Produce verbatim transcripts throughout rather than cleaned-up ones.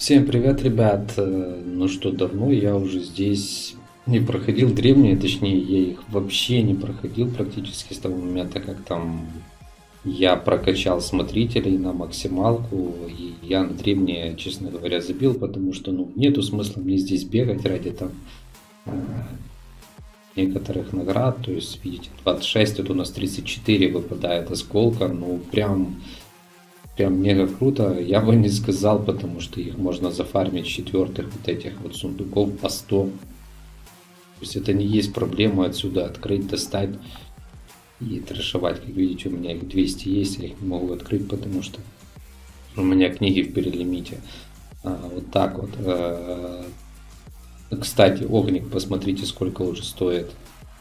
Всем привет, ребят! Э, Ну что, давно я уже здесь не проходил древние, точнее, я их вообще не проходил практически с того момента, как там я прокачал смотрителей на максималку, и я на древние, честно говоря, забил, потому что, ну, нету смысла мне здесь бегать ради там э, некоторых наград, то есть, видите, двадцать шесть, тут у нас тридцать четыре выпадает осколка, ну, прям Прям мега круто, я бы не сказал, потому что их можно зафармить с четвертых вот этих вот сундуков по сто. То есть это не есть проблема отсюда открыть, достать и трэшевать. Как видите, у меня их двести есть, я их не могу открыть, потому что у меня книги в перелимите. А, вот так вот. А, кстати, огник, посмотрите, сколько уже стоит.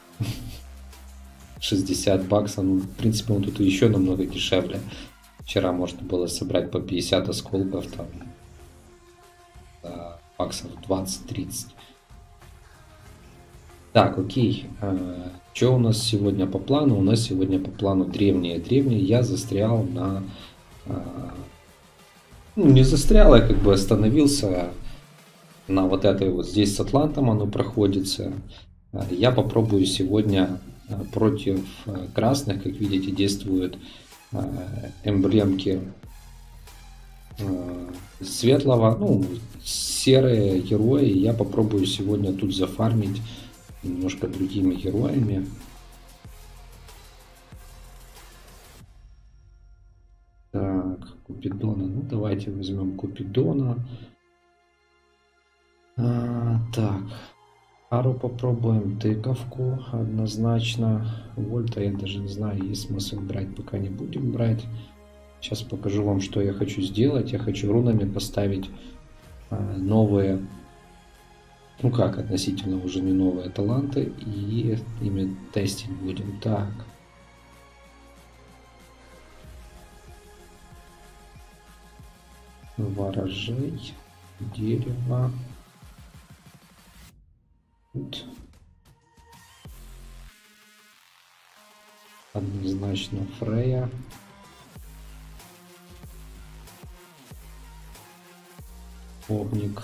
шестьдесят баксов. Ну, в принципе, он тут еще намного дешевле. Вчера можно было собрать по пятьдесят осколков, там, за баксов двадцать-тридцать. Так, окей. А, что у нас сегодня по плану? У нас сегодня по плану древние. Древние я застрял на... а, ну, не застрял, я как бы остановился на вот этой вот. Здесь с Атлантом оно проходится. А, Я попробую сегодня а, против а, красных, как видите, действуют а, эмблемки а, светлого, ну, серые герои. Я попробую сегодня тут зафармить немножко другими героями. Так, Купидона. Ну, давайте возьмем Купидона. А, так, Ару попробуем, тыковку однозначно. Вольта я даже не знаю, есть смысл брать, пока не будем брать. Сейчас покажу вам, что я хочу сделать. Я хочу рунами поставить а, новые, ну как, относительно уже не новые таланты, и ими тестить будем. Так. Ворожей, дерево. Тут однозначно Фрея. Огник.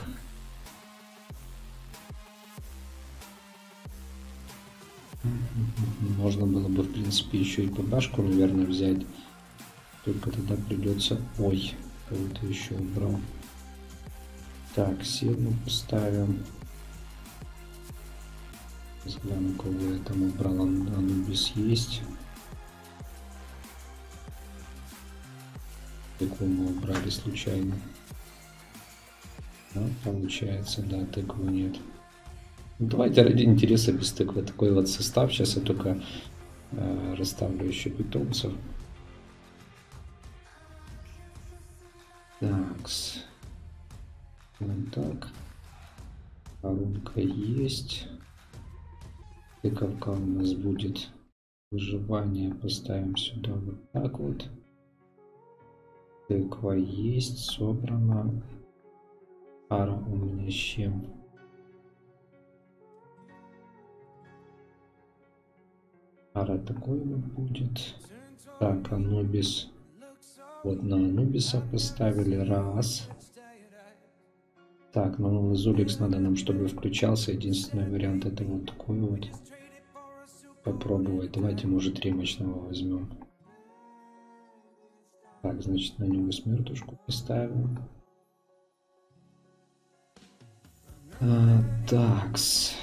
Можно было бы, в принципе, еще и ПБшку, наверное, взять. Только тогда придется... Ой, кого-то еще убрал. Так, Севну поставим. Взгляну, кого я там убрал. Анубис есть. Тыкву мы убрали случайно. Да, получается, да, тыкву нет. Давайте ради интереса без тыквы. Такой вот состав. Сейчас я только э, расставлю еще питомцев. Такс. Вот так. Коронка есть. Тыковка у нас будет. Выживание поставим сюда вот так вот. Тыква есть. Собрана. Ара у меня с чем? Ара такой вот будет. Так, Анубис. Вот на Анубиса поставили. Раз. Так, ну Зуликс надо нам, чтобы включался. Единственный вариант это вот такой вот. Попробовать. Давайте, может, ремочного возьмем. Так, значит, на него смертушку поставим. А, такс.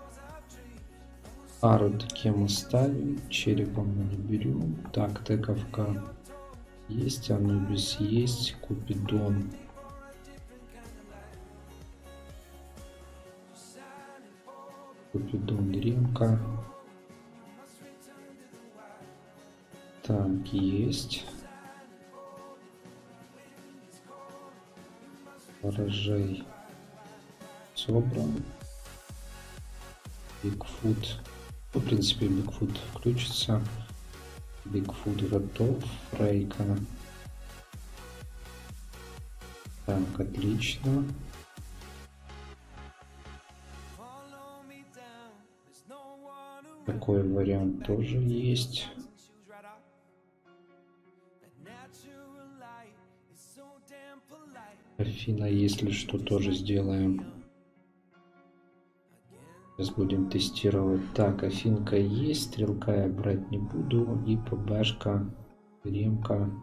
Ару таким оставим. Черепом мы не берем. Так, тыковка есть. Анубис есть. Купидон. Купидон, ремка. Так, есть. Ворожей собран. Бигфут. В принципе, Бигфут включится. Бигфут готов. Фрейка. Так, отлично. Такой вариант тоже есть. Афина, если что, тоже сделаем. Сейчас будем тестировать. Так, Афинка есть, стрелка я брать не буду. И ПБшка, ремка.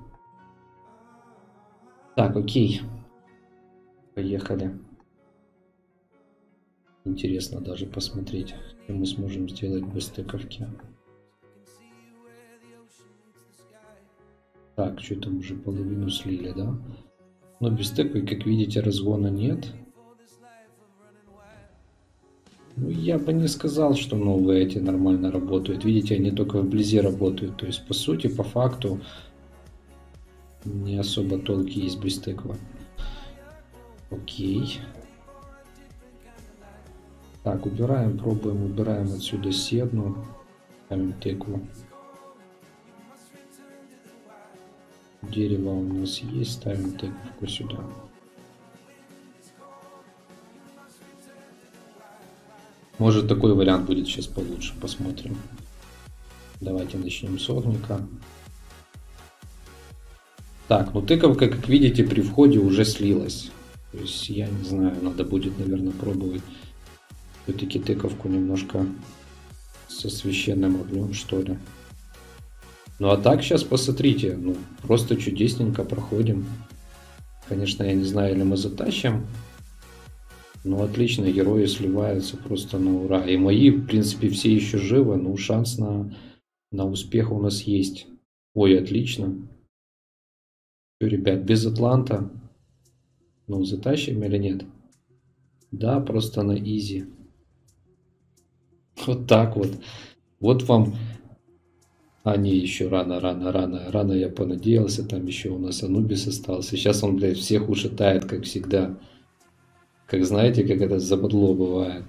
Так, окей. Поехали. Интересно даже посмотреть, что мы сможем сделать без стыковки. Так, что там уже половину слили, да? Но без стыковки, как видите, разгона нет. Ну, я бы не сказал, что новые эти нормально работают. Видите, они только вблизи работают. То есть, по сути, по факту, не особо толки есть без тыквы. Окей. Так, убираем, пробуем, убираем отсюда седну. Ставим тыкву. Дерево у нас есть, ставим тыкву сюда. Может, такой вариант будет сейчас получше, посмотрим. Давайте начнем с огника. Так, ну тыковка, как видите, при входе уже слилась. То есть, я не знаю, надо будет, наверное, пробовать все-таки тыковку немножко со священным огнем, что ли. Ну а так сейчас посмотрите, ну просто чудесненько проходим. Конечно, я не знаю, или мы затащим. Но отлично, герои сливаются просто на ура. И мои, в принципе, все еще живы, но шанс на, на успех у нас есть. Ой, отлично. Все, ребят, без Атланта. Ну, затащим или нет? Да, просто на изи. Вот так вот. Вот вам... А, не, еще рано, рано, рано. Рано я понадеялся. Там еще у нас Анубис остался. Сейчас он, блядь, всех ушатает, как всегда. Как знаете, как это западло бывает.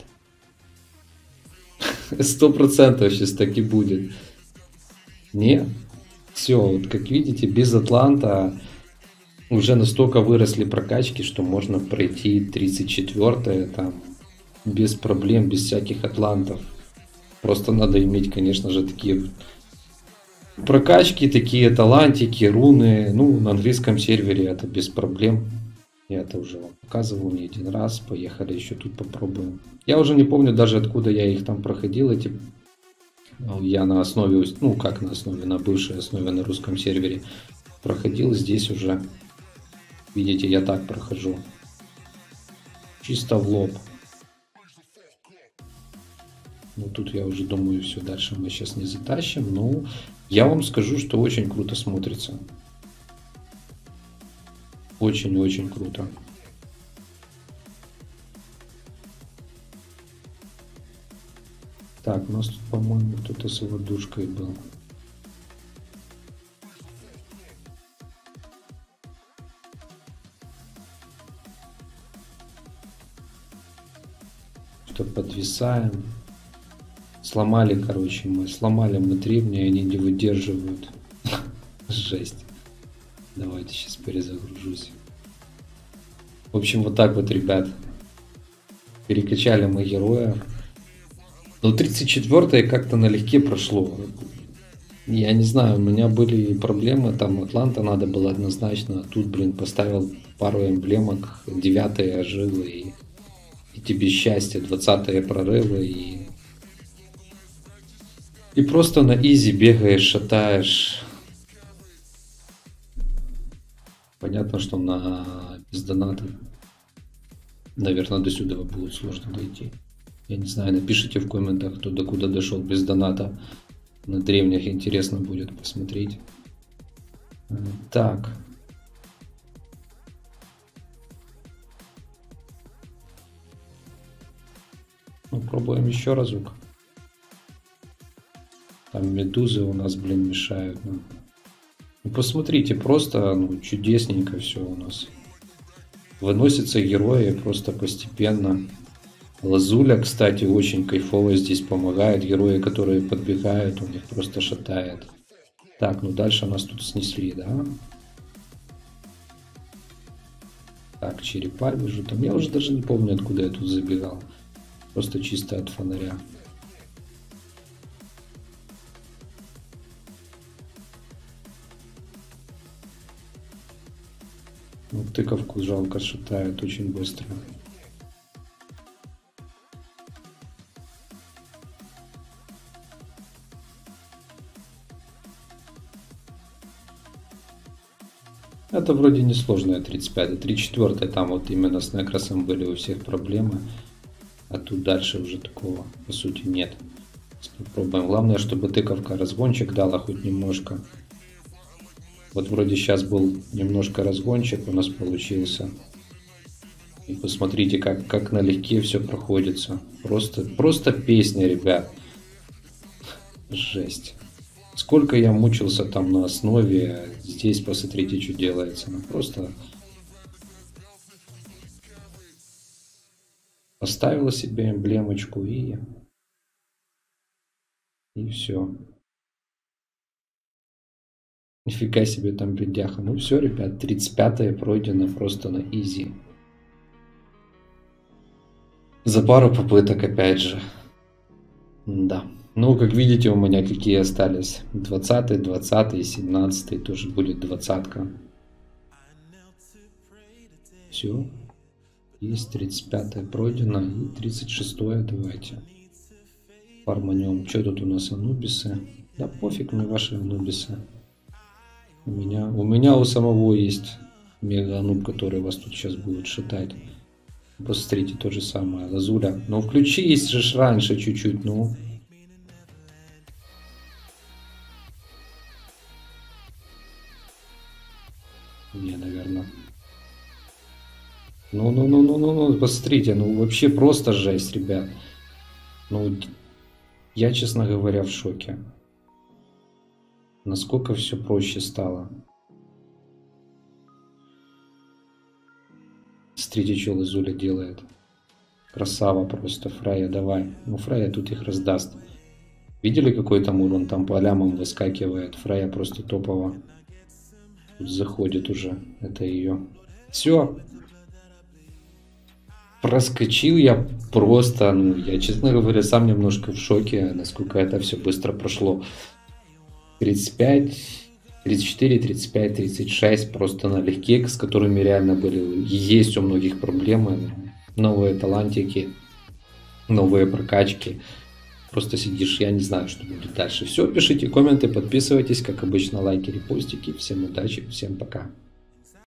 Сто процентов сейчас так и будет. Не? Все, вот как видите, без Атланта уже настолько выросли прокачки, что можно пройти тридцать четвёртое там без проблем, без всяких атлантов. Просто надо иметь, конечно же, такие прокачки, такие талантики, руны. Ну, на английском сервере это без проблем. Я это уже вам показывал не один раз. Поехали еще тут попробуем. Я уже не помню даже, откуда я их там проходил. Эти... Я на основе, ну как на основе, на бывшей основе на русском сервере проходил. Здесь уже, видите, я так прохожу. Чисто в лоб. Ну тут я уже думаю, все, дальше мы сейчас не затащим. Но я вам скажу, что очень круто смотрится. Очень-очень круто. Так, у нас тут, по-моему, кто-то с водушкой был. Что подвисаем. Сломали, короче, мы. Сломали мы древние, они не выдерживают. Жесть. Давайте сейчас перезагружусь. В общем, вот так вот, ребят. Перекачали мы героя. Но тридцать четвёртое как-то налегке прошло. Я не знаю, у меня были проблемы. Там Атланта надо было однозначно. Тут, блин, поставил пару эмблемок. девятое ожил. И, и тебе счастье. двадцатое прорыло. И... и просто на изи бегаешь, шатаешь. Понятно, что на без доната, наверное, до сюда будет сложно дойти. Я не знаю, напишите в комментах, кто до куда дошел без доната. На древних интересно будет посмотреть. Так. Ну, пробуем еще разок. Там медузы у нас, блин, мешают. Ну. Ну, посмотрите, просто ну, чудесненько все у нас. Выносятся герои просто постепенно. Лазуля, кстати, очень кайфово здесь помогает. Герои, которые подбегают, у них просто шатает. Так, ну дальше нас тут снесли, да? Так, черепа вижу. Там я уже даже не помню, откуда я тут забегал. Просто чисто от фонаря. Ну, тыковку жалко шатает очень быстро. Это вроде несложная тридцать пятая. тридцать четвёртая там вот именно с некросом были у всех проблемы. А тут дальше уже такого по сути нет. Попробуем. Главное, чтобы тыковка разгончик дала хоть немножко. Вот вроде сейчас был немножко разгончик у нас получился. И посмотрите, как, как налегке все проходится. Просто, просто песня, ребят. Жесть. Сколько я мучился там на основе. Здесь посмотрите, что делается. Ну, просто поставила себе эмблемочку и... И все. Нифига себе там бедяха. Ну все, ребят, тридцать пятая пройдено просто на изи. За пару попыток опять же. Да. Ну, как видите, у меня какие остались. двадцатый, двадцатый, семнадцатый. Тоже будет двадцатка. Все. Есть тридцать пятая пройдено. И тридцать шестое давайте. Фарманем. Что тут у нас анубисы? Да пофиг мне ваши анубисы. У меня, у меня у самого есть мега ануб, который вас тут сейчас будет шатать. Посмотрите, то же самое. Лазуля. Ну включись же раньше чуть-чуть, ну. Не, наверное. Ну-ну-ну-ну-ну-ну, посмотрите, ну вообще просто жесть, ребят. Ну, я, честно говоря, в шоке. Насколько все проще стало. Смотрите, что Лазуля делает. Красава просто. Фрая, давай. Ну, Фрая тут их раздаст. Видели, какой там урон? Там по лямам выскакивает. Фрая просто топово. Тут заходит уже. Это ее. Все. Проскочил я просто. Ну, я, честно говоря, сам немножко в шоке, насколько это все быстро прошло. тридцать пять, тридцать четыре, тридцать пять, тридцать шесть просто налегке, с которыми реально были, есть у многих проблемы. Новые талантики, новые прокачки. Просто сидишь, я не знаю, что будет дальше. Все, пишите комменты, подписывайтесь, как обычно, лайки, репостики. Всем удачи, всем пока.